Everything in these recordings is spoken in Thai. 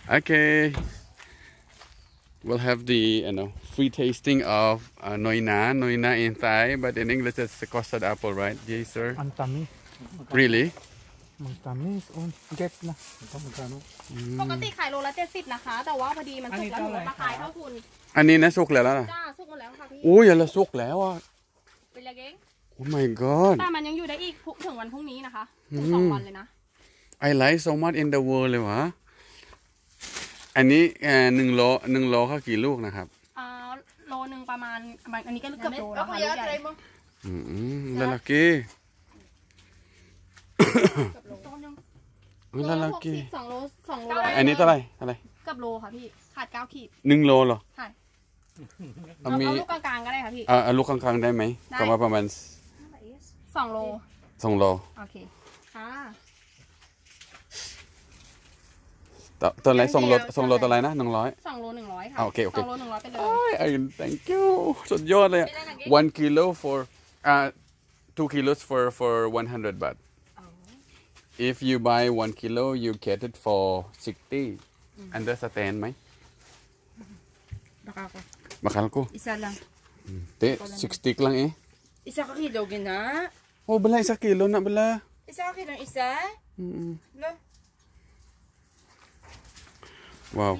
Okay, we'll have the free tasting of Noina in Thai, but in English it's the custard apple, right? Yes, sir. Antami. Really? Mantamis on get นะปกติขายโลละ70นะคะแต่ว่าพอดีมันสุกแล้วหนูมาขายเท่าทุนอันนี้นะสุกแล้วล่ะจ้าสุกหมดแล้วค่ะพี่โอ้ยละสุกแล้วอ่ะเป็นยังไง Oh my god แต่มันยังอยู่ได้อีกถึงวันพรุ่งนี้นะคะถึง2 วันเลยนะ I like so much in the world เลยวะอันนี้1 โลเขากี่ลูกนะครับโลนึงประมาณอันนี้ก็เกือบโลแล้วค่ะใหญ่แล้วลักกี้แล้วลักกี้ 2 โลอันนี้เท่าไหร่เกือบโลค่ะพี่ขาด9 ขีด 1 โลเหรอใช่เอาลูกกลางๆก็ได้ค่ะพี่ลูกกลางๆได้ไหมก็มาประมาณ 2 โลโอเคค่ะตัวไหน2 โลตัวไหนนะ100 2 โล 100ค่ะโอเค 2 โล 100ไปเลย thank you สุดยอดเลย1 kilo for 2 kilos for 100 baht if you buy 1 kilo you get it for 60 understand ไหมbakal ko isa lang te 60 lang isa ka kilo gina oh bala 1 kilo na bala isa ka kilo isa wow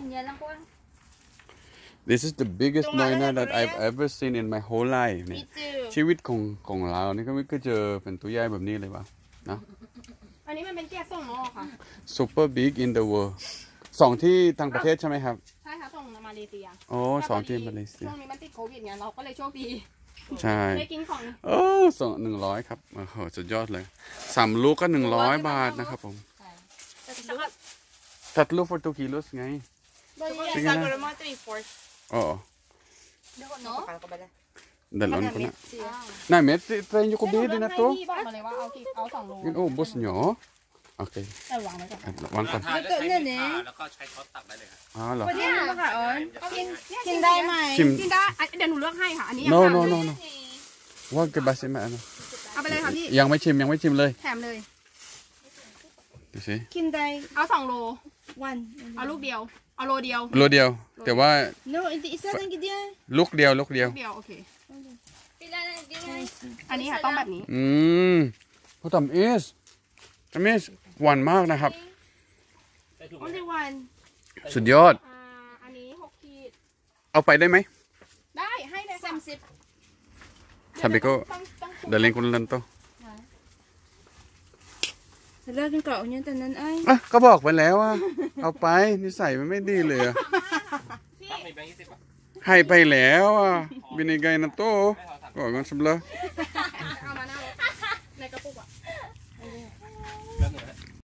this is the biggest noina that I've ever seen in my whole life เนี่ยชีวิตของเรานี่ก็ไม่เคยเจอเป็นตัวใหญ่แบบนี้เลยวะนะอันนี้มันเป็นแก้วส่งนอกค่ะ super big in the world 2 ที่ทางประเทศใช่ไหมครับใช่ค่ะส่งมาเลเซียโอ้2 ที่มาเลเซียช่วงนี้มันติดโควิดเนี่ยเราก็เลยโชคดีใช่ได้กินของโอ้100ครับโอ้โหสุดยอดเลย3 ลูกก็100 บาทนะครับผมตัดลูก for 2 kilos ไง isa ko naman 3/4 oo dalon ko na na met try nyo ko bilhin na to บอกมาเลยว่าเอา2 โล yun ubos nyo okay วางไว้ก่อนวางก่อนแล้วก็ใช้ช้อนตักได้เลยครับเหรอกินได้ไหมกินได้เดี๋ยวหนูเลือกให้ค่ะอันนี้ noว่าเก็บใบเสมาเอาไปเลยค่ะพี่ยังไม่ชิมเลยแถมเลยดูสิกินได้เอา2 โลเอาลูกเดียวเอาโลเดียวแต่ว่า no isa lang gid yan ลูกเดียวโอเคอันนี้ค่ะต้องแบบนี้ผู้ทำหวานมากนะครับ only one สุดยอดอันนี้6 ขีดเอาไปได้ไหมได้ให้เลย30 sabi ko dalhin ko na lang to Talagang kaon yung tanan ay ก็บอกไปแล้วว่าเอาไปนิสัยมันไม่ดีเลยให้ไปแล้วbinigay na to ก่อนกันสำหรับ